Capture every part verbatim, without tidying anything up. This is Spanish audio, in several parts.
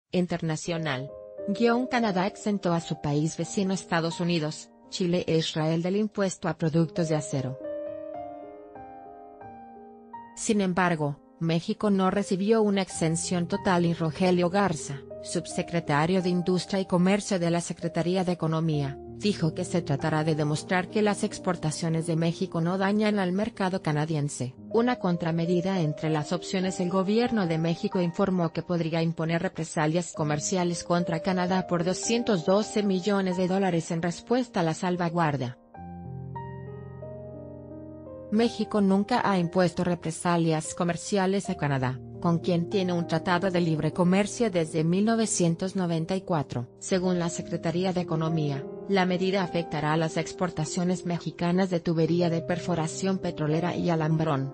Internacional. Guión Canadá exentó a su país vecino Estados Unidos, Chile e Israel del impuesto a productos de acero. Sin embargo, México no recibió una exención total y Rogelio Garza, subsecretario de Industria y Comercio de la Secretaría de Economía, dijo que se tratará de demostrar que las exportaciones de México no dañan al mercado canadiense. Una contramedida entre las opciones. El gobierno de México informó que podría imponer represalias comerciales contra Canadá por doscientos doce millones de dólares en respuesta a la salvaguardia. México nunca ha impuesto represalias comerciales a Canadá, con quien tiene un tratado de libre comercio desde mil novecientos noventa y cuatro. Según la Secretaría de Economía, la medida afectará a las exportaciones mexicanas de tubería de perforación petrolera y alambrón.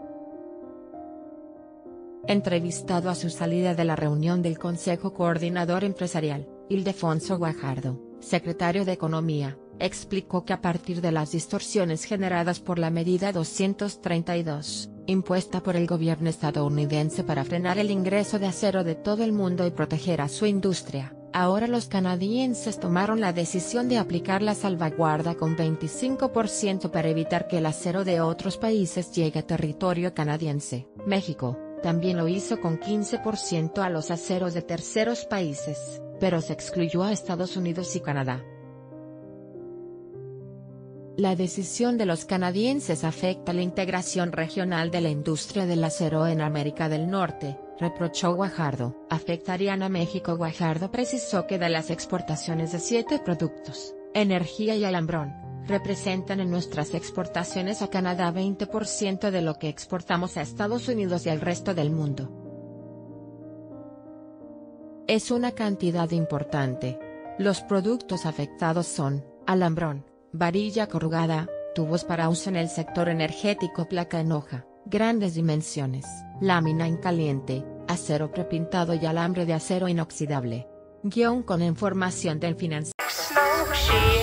Entrevistado a su salida de la reunión del Consejo Coordinador Empresarial, Ildefonso Guajardo, secretario de Economía, explicó que a partir de las distorsiones generadas por la medida doscientos treinta y dos, impuesta por el gobierno estadounidense para frenar el ingreso de acero de todo el mundo y proteger a su industria, ahora los canadienses tomaron la decisión de aplicar la salvaguarda con veinticinco por ciento para evitar que el acero de otros países llegue a territorio canadiense. México también lo hizo con quince por ciento a los aceros de terceros países, pero se excluyó a Estados Unidos y Canadá. La decisión de los canadienses afecta la integración regional de la industria del acero en América del Norte, reprochó Guajardo. Afectarían a México. Guajardo precisó que de las exportaciones de siete productos, energía y alambrón, representan en nuestras exportaciones a Canadá veinte por ciento de lo que exportamos a Estados Unidos y al resto del mundo. Es una cantidad importante. Los productos afectados son, alambrón, varilla corrugada, tubos para uso en el sector energético, placa en hoja, grandes dimensiones, lámina en caliente, acero prepintado y alambre de acero inoxidable. Guión con información del financiero.